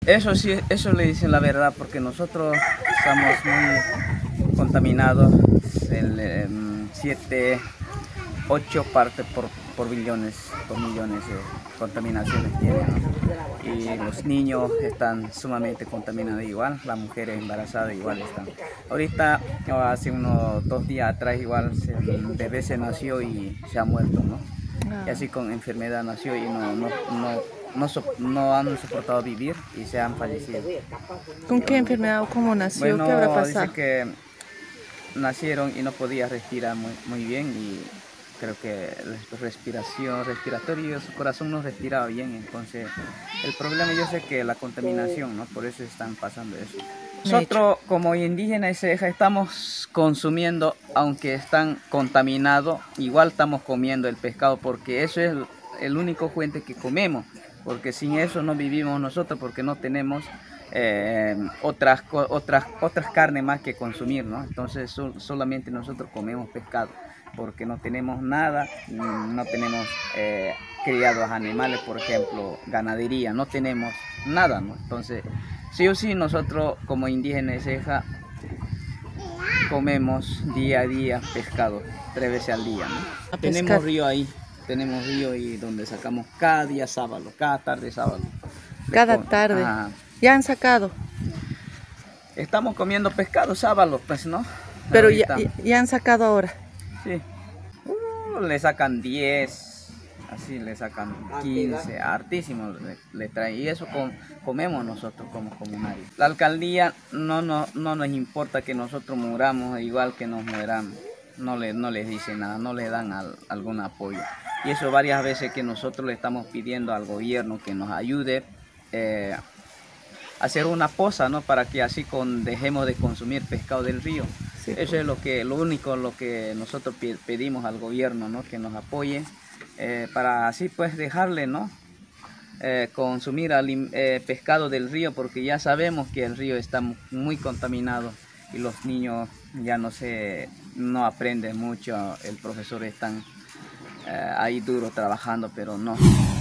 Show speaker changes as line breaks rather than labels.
Eso sí, eso le dicen la verdad, porque nosotros estamos muy contaminados, el 7, 8 partes por billones, por millones de contaminaciones tienen, ¿no? Y los niños están sumamente contaminados igual, las mujeres embarazadas igual están. Ahorita, hace unos 2 días atrás igual, el bebé se nació y se ha muerto, ¿no? Y así con enfermedad nació y no han soportado vivir y se han fallecido.
¿Con qué enfermedad o cómo nació? ¿Qué habrá
Bueno,
pasado?
dice que nacieron y no podía respirar muy bien y creo que la respiración respiratoria, su corazón no respiraba bien, entonces el problema yo sé que la contaminación, ¿no? Por eso están pasando eso.
De hecho,
Nosotros como indígenas de Ceja estamos consumiendo, aunque están contaminados, igual estamos comiendo el pescado porque eso es el único fuente que comemos, porque sin eso no vivimos nosotros porque no tenemos otras carnes más que consumir, ¿no? Entonces solamente nosotros comemos pescado porque no tenemos nada, no tenemos criados animales, por ejemplo, ganadería, no tenemos nada, ¿no? Entonces, sí o sí, nosotros como indígenas de Ceja comemos día a día pescado, 3 veces al día, ¿no?
a pescar.
Tenemos río ahí donde sacamos cada día sábado, cada tarde sábado.
Cada tarde.
Ajá.
Ya han sacado,
Estamos comiendo pescado sábado, pues, ¿no?
pero
Ahorita,
ya han sacado ahora.
sí. Le sacan 10, así le sacan 15, hartísimo le traen. Y eso comemos nosotros como comunarios. La alcaldía no nos importa que nosotros muramos igual que nos mueramos. No les dice nada, no le dan algún apoyo. Y eso varias veces que nosotros le estamos pidiendo al gobierno que nos ayude a hacer una poza, ¿no? Para que así dejemos de consumir pescado del río.
Sí.
Eso es lo único que nosotros pedimos al gobierno, ¿no? Que nos apoye para así pues dejarle, ¿no? Consumir pescado del río, porque ya sabemos que el río está muy contaminado y los niños ya no aprenden mucho, el profesor está ahí duro trabajando, pero no.